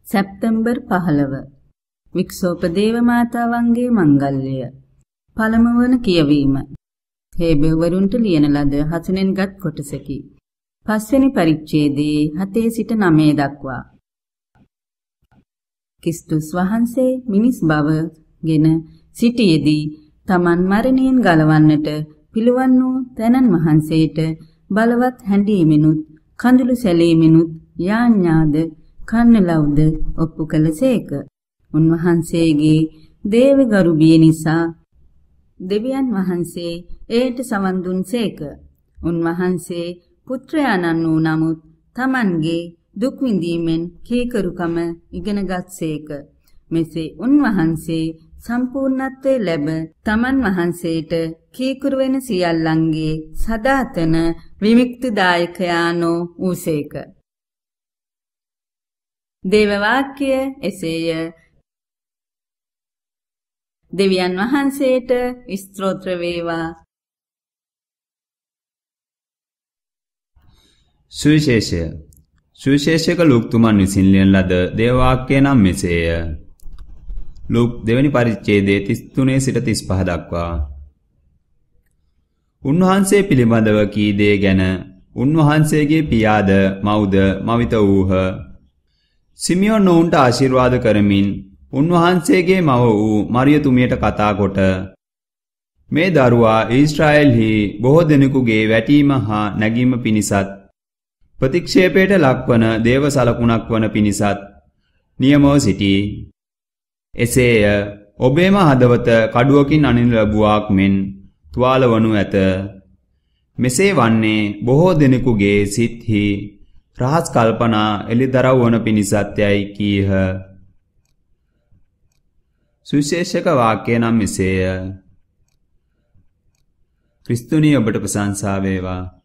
සැප්තැම්බර් 15 වික්ෂෝපදේව මාතාවන්ගේ මංගල්‍යය. පළමුවන කියවීම. හේබෙවරුන්ට ලියන ලද හසුනෙන්ගත් කොටසකි. පස්වෙනි පරිච්ඡේදයේ 7 සිට 9 දක්වා. ක්‍රිස්තුස් වහන්සේ මිනිස් බවගෙන සිටියේදී තමන් මරණයෙන් ගලවන්නට පිළිවන් වූ තැනන් වහන්සේට බලවත් හැඬීමෙනුත් කඳුළු සැලීමෙනුත් යාඥාද කන්නලව්ද ඔප්පු කළසේක. උන්වහන්සේගේ දේවගරු බිය නිසා දෙවියන් වහන්සේ එයට සවන් දුන්සේක. උන්වහන්සේ පුත්‍රයාණන් වූ නමුත් තමන්ගේ දුක් විඳීමෙන් කීකරුකම ඉගෙනගත්සේක. මෙසේ උන්වහන්සේ සම්පූර්ණත්වයේ ලැබ තමන් වහන්සේට කීකරු වෙන සියල්ලන්ගේ සදාතන විමුක්තිදායකයාණෝ වූසේක. දේව වාක්‍ය එසේය. දෙවියන් වහන්සේට ස්තෝත්‍ර වේවා. සුවිශේෂය. සුවිශේෂක ලූක්තුමන් විසින් ලියන ලද දේව වාක්‍ය නම් මෙසේය. ලූක් දෙවැනි පරිච්ඡේදයේ 33 සිට 35 දක්වා. උන්වහන්සේ පිළිබඳව කී දේ ගැන උන්වහන්සේගේ පියාද මව්ද මවිත වූහ. සිමියෝන් ඔවුන්ට ආශිර්වාද කරමින් උන්වහන්සේගේ මව වූ මරියතුමියට කතා කොට මේ දරුවා ඊශ්‍රායෙල්හි බොහෝ දෙනෙකුගේ වැටීම හා නැගීම පිණිසත් ප්‍රතික්ෂේපයට ලක්වන දේව සලකුණක් වන පිණිසත් නියමව සිටී. එසේය ඔබේම හදවත කඩුවකින් අනින ලැබුවාක් මෙන් තුවාල වනු ඇත. මෙසේ වන්නේ බොහෝ දෙනෙකුගේ සිත්හි රහස් කල්පනා එළිදරව් වන පිණිසත් යයි කීහ. සුවිශේෂක වාක්‍ය නම් මෙසේය. ක්‍රිස්තුනි ඔබට ප්‍රශංසා වේවා.